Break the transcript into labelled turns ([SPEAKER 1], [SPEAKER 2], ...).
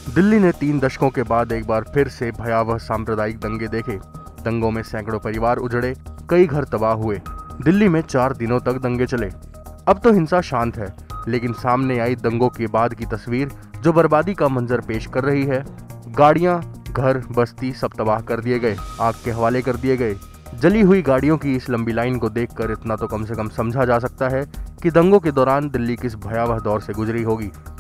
[SPEAKER 1] दिल्ली ने 3 दशकों के बाद एक बार फिर से भयावह सांप्रदायिक दंगे देखे। दंगों में सैकड़ों परिवार उजड़े, कई घर तबाह हुए। दिल्ली में 4 दिनों तक दंगे चले। अब तो हिंसा शांत है, लेकिन सामने आई दंगों के बाद की तस्वीर जो बर्बादी का मंजर पेश कर रही है। गाड़ियां, घर, बस्ती सब तबाह कर दिए गए, आग के हवाले कर दिए गए। जली हुई गाड़ियों की इस लंबी लाइन को देखकर इतना तो कम से कम समझा जा सकता है कि दंगों के दौरान दिल्ली किस भयावह दौर से गुजरी होगी।